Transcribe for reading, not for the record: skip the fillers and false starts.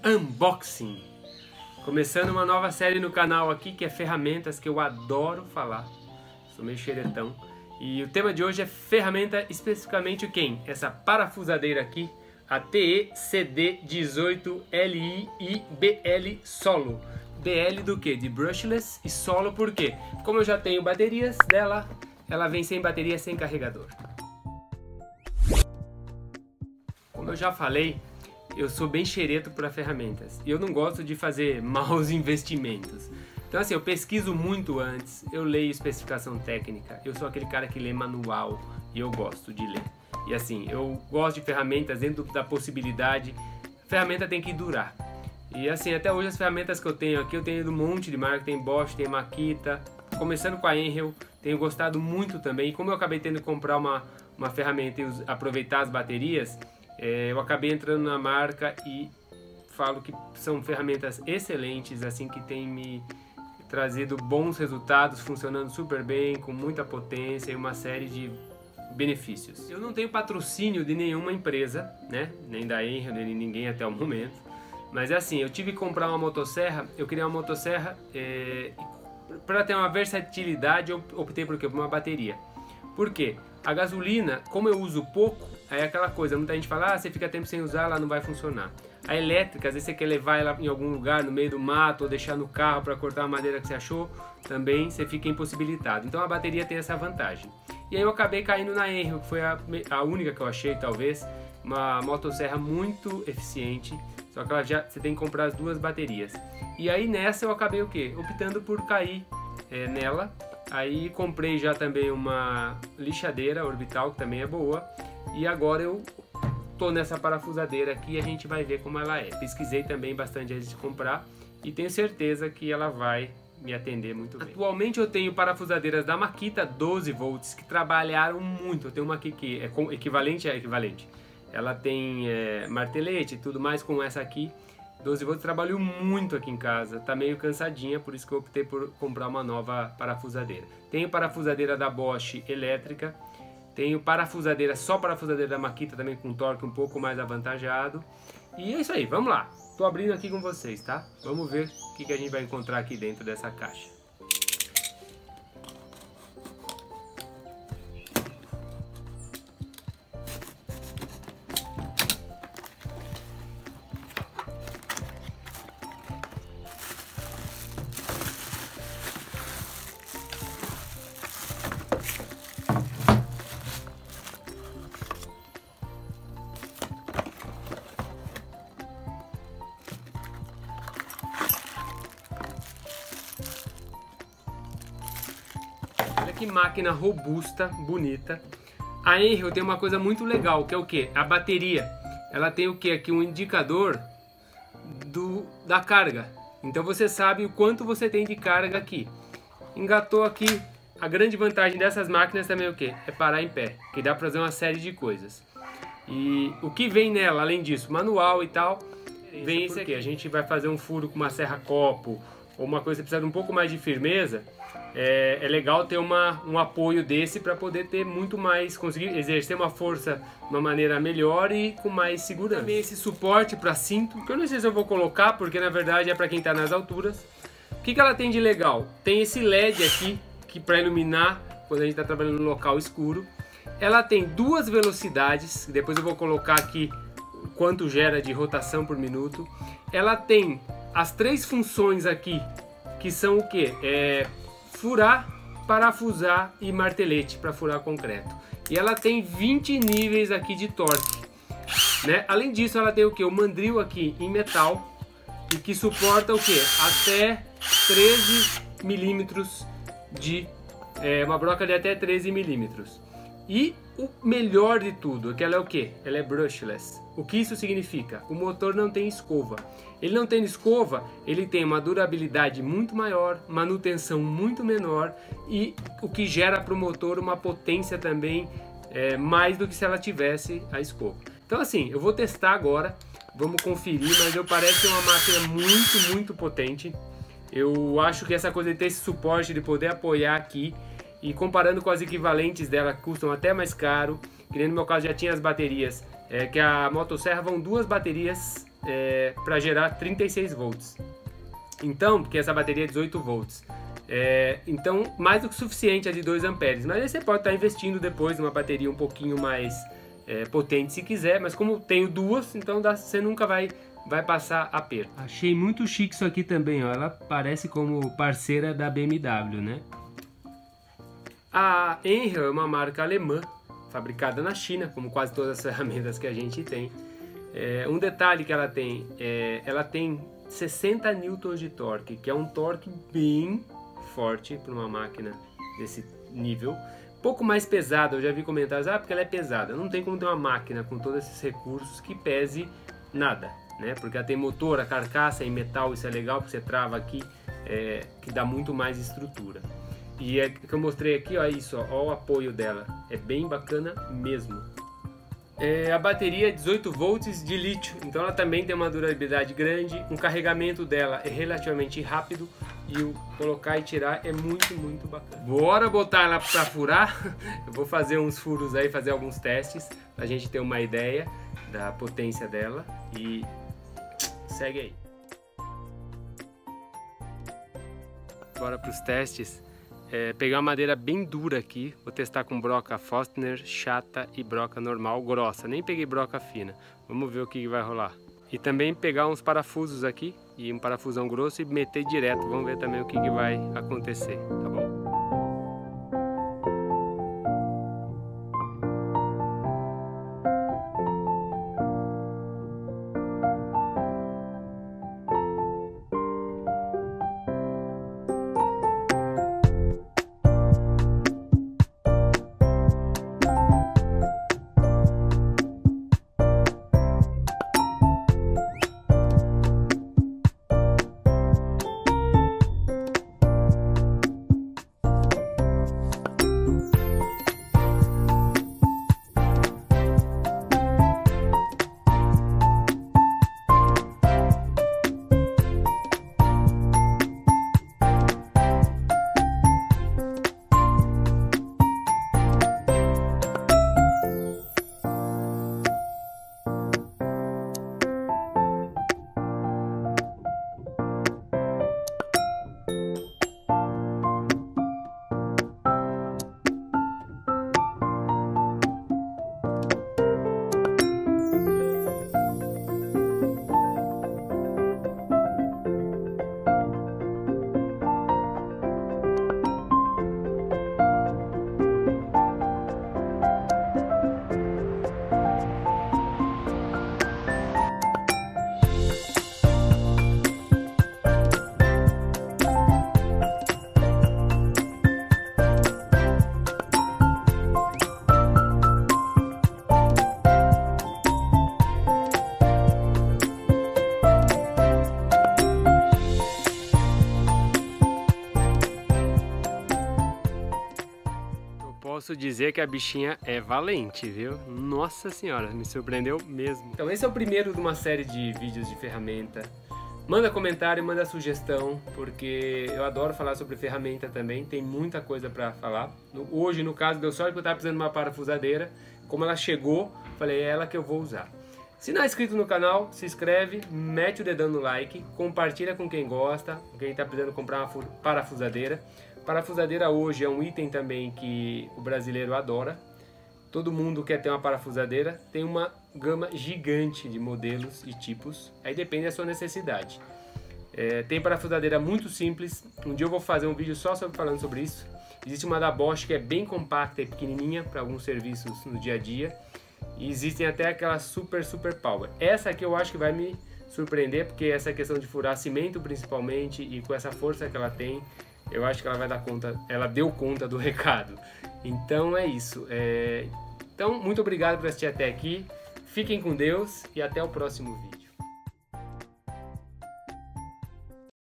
Unboxing. Começando uma nova série no canal aqui, que é ferramentas que eu adoro falar. Sou meio xeretão. E o tema de hoje é ferramenta, especificamente quem? Essa parafusadeira aqui, a TE-CD18LI-BL Solo. BL do que? De brushless e solo por quê? Como eu já tenho baterias dela, ela vem sem bateria, sem carregador. Como eu já falei, eu sou bem xereto para ferramentas e eu não gosto de fazer maus investimentos. Então assim, eu pesquiso muito antes, eu leio especificação técnica, eu sou aquele cara que lê manual e eu gosto de ler. E assim, eu gosto de ferramentas dentro da possibilidade, a ferramenta tem que durar. E assim, até hoje as ferramentas que eu tenho aqui, eu tenho de um monte de marca, tem Bosch, tem Makita, começando com a Enhel, tenho gostado muito também. E como eu acabei tendo que comprar uma ferramenta e aproveitar as baterias, eu acabei entrando na marca e falo que são ferramentas excelentes, assim, que tem me trazido bons resultados, funcionando super bem, com muita potência e uma série de benefícios. Eu não tenho patrocínio de nenhuma empresa, né? Nem da Enhel, nem de ninguém até o momento. Mas é assim, eu tive que comprar uma motosserra, eu queria uma motosserra, para ter uma versatilidade eu optei por quê? Por uma bateria. Por quê? A gasolina, como eu uso pouco, é aquela coisa, muita gente fala, você fica tempo sem usar, ela não vai funcionar. A elétrica, às vezes você quer levar ela em algum lugar, no meio do mato, ou deixar no carro para cortar a madeira que você achou, também você fica impossibilitado. Então a bateria tem essa vantagem. E aí eu acabei caindo na Enhel, que foi a única que eu achei, talvez, uma motosserra muito eficiente, só que você tem que comprar as duas baterias. E aí nessa eu acabei o quê? Optando por cair nela. Aí comprei já também uma lixadeira orbital, que também é boa. E agora eu tô nessa parafusadeira aqui e a gente vai ver como ela é. Pesquisei também bastante antes de comprar e tenho certeza que ela vai me atender muito bem. Atualmente eu tenho parafusadeiras da Makita 12 volts que trabalharam muito. Eu tenho uma aqui que é equivalente. Ela tem martelete e tudo mais, com essa aqui 12 volts, trabalhou muito aqui em casa, tá meio cansadinha, por isso que eu optei por comprar uma nova parafusadeira. Tenho parafusadeira da Bosch elétrica, tenho só parafusadeira da Makita também com torque um pouco mais avantajado. E é isso aí, vamos lá, tô abrindo aqui com vocês, tá? Vamos ver o que a gente vai encontrar aqui dentro dessa caixa. Olha que máquina robusta, bonita. A Enhel tem uma coisa muito legal, que é o que? A bateria. Ela tem o que aqui? Um indicador da carga. Então você sabe o quanto você tem de carga aqui. Engatou aqui. A grande vantagem dessas máquinas também é o que? É parar em pé, que dá para fazer uma série de coisas. E o que vem nela, além disso, manual e tal, vem esse aqui. A gente vai fazer um furo com uma serra-copo, ou uma coisa que precisa de um pouco mais de firmeza. É legal ter um apoio desse para poder ter muito mais, conseguir exercer uma força de uma maneira melhor e com mais segurança. Também esse suporte para cinto, que eu não sei se eu vou colocar, porque na verdade é para quem está nas alturas. O que ela tem de legal? Tem esse LED aqui, que para iluminar quando a gente está trabalhando no local escuro. Ela tem duas velocidades, depois eu vou colocar aqui quanto gera de rotação por minuto. Ela tem as três funções aqui, que são o que? Furar, parafusar e martelete para furar concreto. E ela tem 20 níveis aqui de torque, né? Além disso, ela tem o que? O mandril aqui em metal e que suporta o que? Até 13 milímetros de uma broca de até 13 milímetros. E o melhor de tudo é que ela é o que? Ela é brushless. O que isso significa? O motor não tem escova. Ele não tem escova, ele tem uma durabilidade muito maior, manutenção muito menor e o que gera para o motor uma potência também mais do que se ela tivesse a escova. Então assim, eu vou testar agora, vamos conferir, mas parece uma máquina muito potente. Eu acho que essa coisa de ter esse suporte, de poder apoiar aqui, e comparando com as equivalentes dela, que custam até mais caro, que nem no meu caso já tinha as baterias, que a motosserra vão duas baterias para gerar 36 volts. Então, porque essa bateria é 18 volts. Então, mais do que suficiente a de 2 amperes. Mas aí você pode estar investindo depois numa bateria um pouquinho mais potente se quiser. Mas como tenho duas, então você nunca vai passar aperto. Achei muito chique isso aqui também, ó. Ela parece como parceira da BMW, né? A Enel é uma marca alemã, fabricada na China, como quase todas as ferramentas que a gente tem. Um detalhe que ela tem 60 newtons de torque, que é um torque bem forte para uma máquina desse nível. Pouco mais pesada, eu já vi comentários, porque ela é pesada. Não tem como ter uma máquina com todos esses recursos que pese nada, né? Porque ela tem motor, a carcaça em metal, isso é legal, porque você trava aqui, que dá muito mais estrutura. E é que eu mostrei aqui, ó, isso, ó o apoio dela, é bem bacana mesmo. A bateria é 18 volts de lítio, então ela também tem uma durabilidade grande, um carregamento dela é relativamente rápido e o colocar e tirar é muito bacana. Bora botar ela para furar. Eu vou fazer uns furos aí, fazer alguns testes pra gente ter uma ideia da potência dela e segue aí. Bora para os testes. Pegar uma madeira bem dura aqui, vou testar com broca Forstner, chata e broca normal, grossa, nem peguei broca fina. Vamos ver o que vai rolar. E também pegar uns parafusos aqui, e um parafusão grosso e meter direto, vamos ver também o que vai acontecer, tá bom? Posso dizer que a bichinha é valente, viu? Nossa senhora, me surpreendeu mesmo. Então esse é o primeiro de uma série de vídeos de ferramenta. Manda comentário, manda sugestão, porque eu adoro falar sobre ferramenta também, tem muita coisa para falar. Hoje, no caso, deu sorte que eu estava precisando de uma parafusadeira. Como ela chegou, falei, é ela que eu vou usar. Se não é inscrito no canal, se inscreve, mete o dedão no like, compartilha com quem gosta, quem está precisando comprar uma parafusadeira. Parafusadeira hoje é um item também que o brasileiro adora. Todo mundo quer ter uma parafusadeira. Tem uma gama gigante de modelos e tipos. Aí depende da sua necessidade. Tem parafusadeira muito simples. Um dia eu vou fazer um vídeo só falando sobre isso. Existe uma da Bosch que é bem compacta e pequenininha para alguns serviços no dia a dia. E existem até aquela super power. Essa aqui eu acho que vai me surpreender, porque essa questão de furar cimento principalmente, e com essa força que ela tem, eu acho que ela vai dar conta, ela deu conta do recado. Então é isso. Então, muito obrigado por assistir até aqui. Fiquem com Deus e até o próximo vídeo.